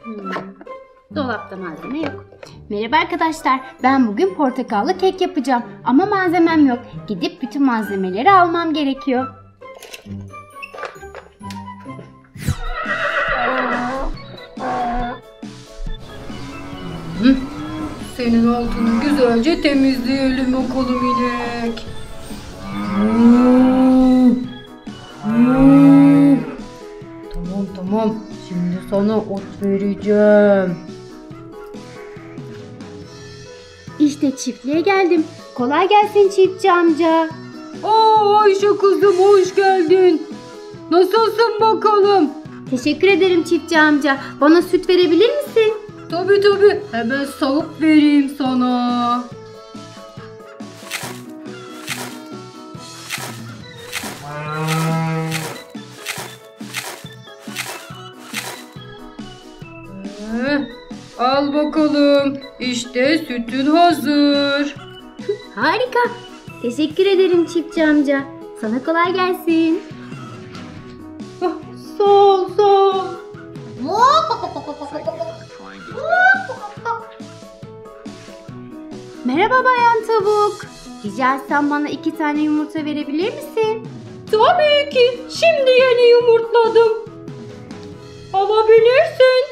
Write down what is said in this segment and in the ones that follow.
Dolapta malzeme yok. Merhaba arkadaşlar. Ben bugün portakallı kek yapacağım. Ama malzemem yok. Gidip bütün malzemeleri almam gerekiyor. Senin altını güzelce temizleyelim bakalım inek. Tamam. Şimdi sana ot vereceğim. İşte çiftliğe geldim. Kolay gelsin çiftçi amca. Ayşe kızım, hoş geldin. Nasılsın bakalım? Teşekkür ederim çiftçi amca. Bana süt verebilir misin? Tabii. Hemen sağıp vereyim sana. Al bakalım. İşte sütün hazır. Harika. Teşekkür ederim çiftçi amca. Sana kolay gelsin. Sağ ol. Merhaba bayan tavuk. Rica etsem bana 2 tane yumurta verebilir misin? Tabii ki. Şimdi yeni yumurtladım. Alabilirsin.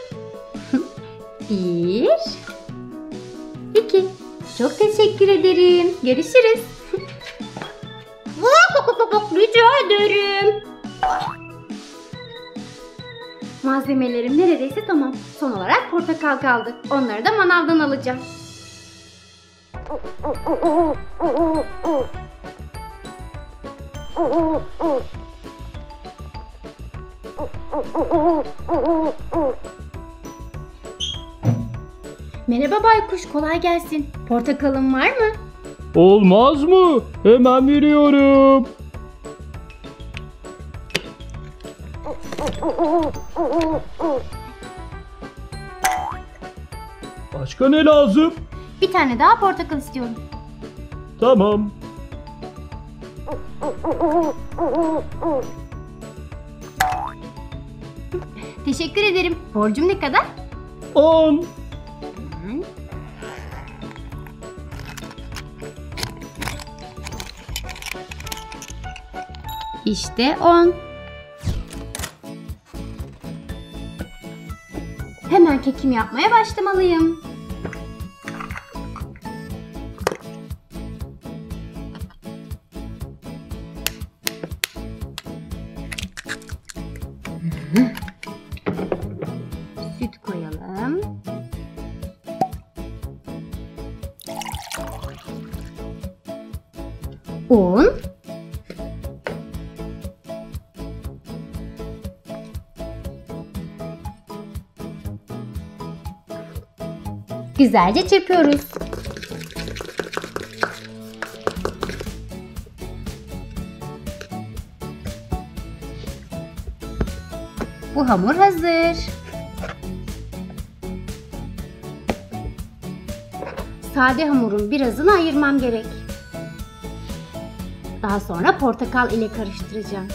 1 2. Çok teşekkür ederim. Görüşürüz. Rica ederim. Malzemelerim neredeyse tamam. Son olarak portakal kaldı. Onları da manavdan alacağım. Merhaba baykuş, kolay gelsin. Portakalın var mı? Olmaz mı? Hemen veriyorum. Başka ne lazım? Bir tane daha portakal istiyorum. Tamam. Teşekkür ederim. Borcum ne kadar? 10. İşte 10. Hemen kekimi yapmaya başlamalıyım. Süt koyalım. Un. Güzelce çırpıyoruz. Bu hamur hazır. Sade hamurun birazını ayırmam gerek. Daha sonra portakal ile karıştıracağım.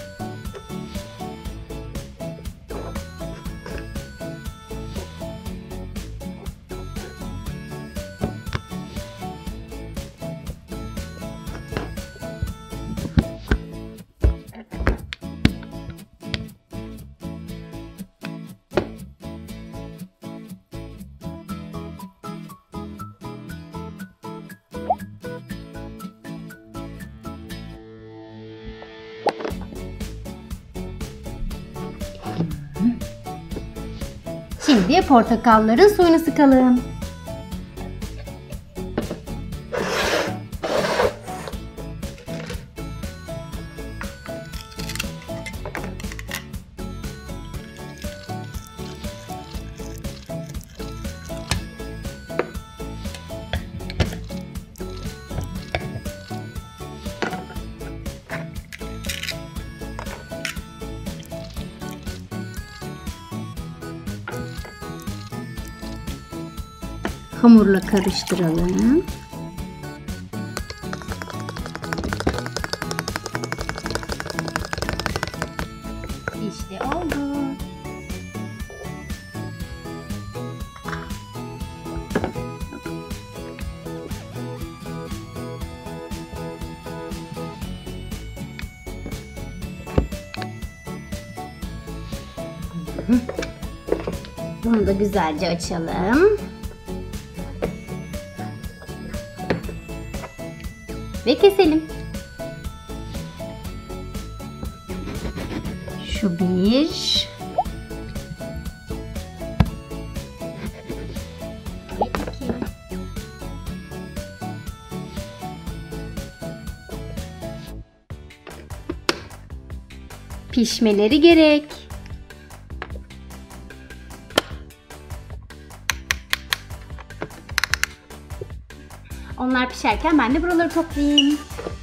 Şimdi portakalların suyunu sıkalım. Hamurla karıştıralım. İşte oldu. Bunu da güzelce açalım. Ve keselim. Şu bir. Ve iki. Pişmeleri gerek. Onlar pişerken ben de buraları toplayayım.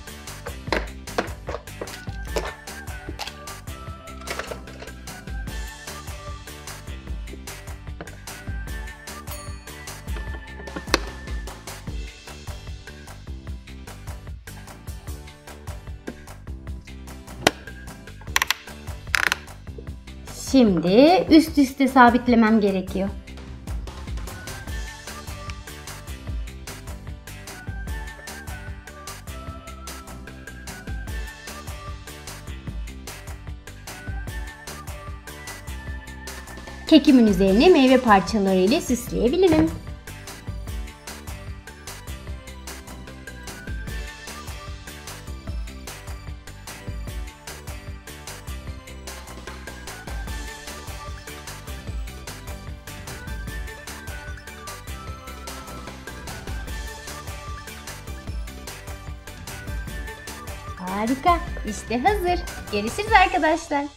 Şimdi üst üste sabitlemem gerekiyor. Kekimin üzerine meyve parçaları ile süsleyebilirim. Harika, işte hazır. Görüşürüz arkadaşlar.